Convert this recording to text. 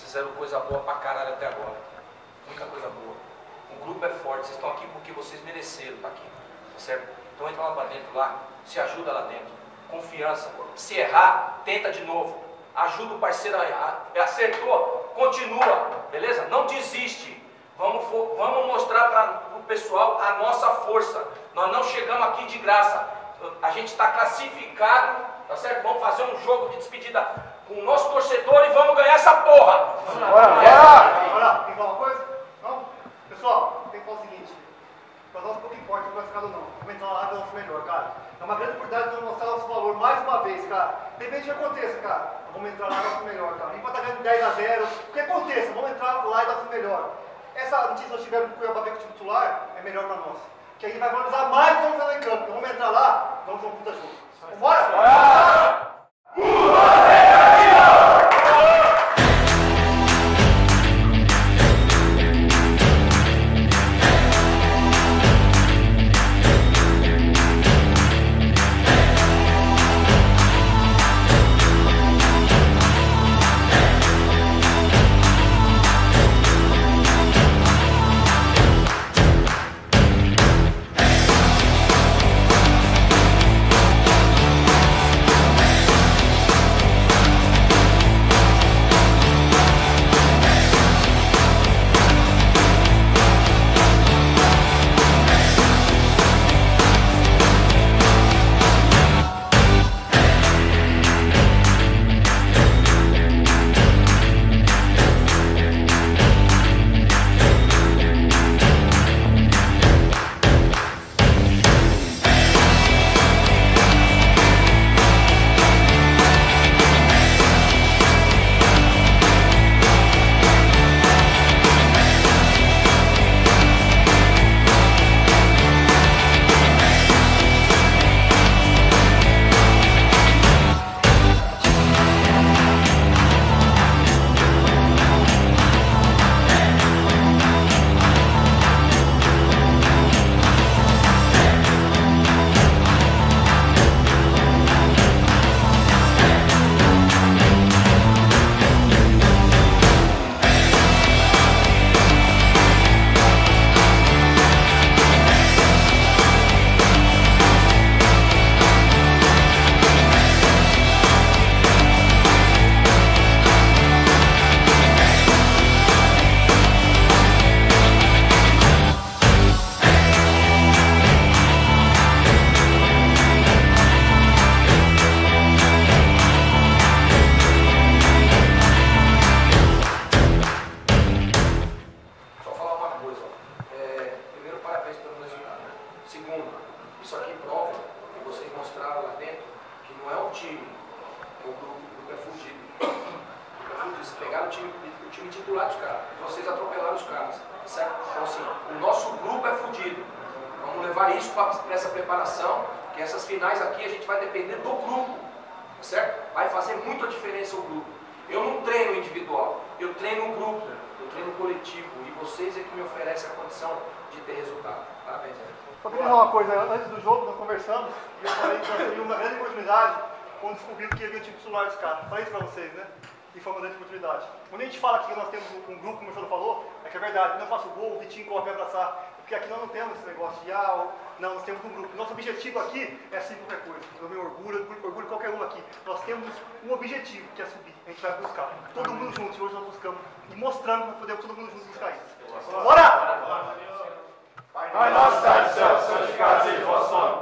fizeram coisa boa pra caralho até agora. Muita coisa boa. O grupo é forte, vocês estão aqui porque vocês mereceram estar aqui, tá certo? Então entra lá pra dentro, lá, se ajuda lá dentro. Confiança. Se errar, tenta de novo. Ajuda o parceiro a errar. Acertou, continua, beleza? Não desiste. Vamos mostrar para o pessoal a nossa força. Nós não chegamos aqui de graça. A gente está classificado, tá certo? Vamos fazer um jogo de despedida com o nosso torcedor e vamos ganhar essa porra. Olha, tem que falar uma coisa? Não? Pessoal, tem que falar o seguinte. Para nós pouco importa se vai ficar ou não. Vamos entrar lá e dar o nosso melhor, cara. É uma grande oportunidade de mostrar nosso valor mais uma vez, cara. Depende do que aconteça, cara. Vamos entrar lá e dar o nosso melhor, cara. Nem para estar ganhando 10-0. O que aconteça, vamos entrar lá e dar o nosso melhor. Essa notícia que nós tivemos com o Cuiabá com o time titular é melhor para nós. Que a gente vai valorizar mais quando vamos lá em campo. Então vamos entrar lá, vamos fazer um puta jogo. Bora! Isso aqui prova que vocês mostraram lá dentro que não é um time, o grupo é fudido. O grupo é fudido. Vocês pegaram o time titular dos caras, vocês atropelaram os caras, certo? Então assim, o nosso grupo é fudido. Vamos levar isso para essa preparação, que essas finais aqui a gente vai depender do grupo, certo? Vai fazer muita diferença o grupo. Eu não treino individual, eu treino um grupo, eu treino coletivo, e vocês é que me oferecem a condição de ter resultado. Parabéns, Zé. Só queria falar uma coisa, antes do jogo nós conversamos e eu falei que nós teríamos uma grande oportunidade quando descobriram que havia o time titular dos caras. Falei isso pra vocês, né? E foi uma grande oportunidade. Quando a gente fala que nós temos um grupo, como o senhor falou, é que é verdade. Quando eu faço gol, o Vitinho corre pra abraçar. Porque aqui nós não temos esse negócio de não, nós temos um grupo. Nosso objetivo aqui é assim qualquer coisa. Eu me orgulho qualquer um aqui. Nós temos um objetivo, que é subir. A gente vai buscar. Todo mundo junto, e hoje nós buscamos. E mostrando que nós podemos todo mundo junto buscar isso. Bora! Pai nosso, sai do céu, santificado seja o vosso nome.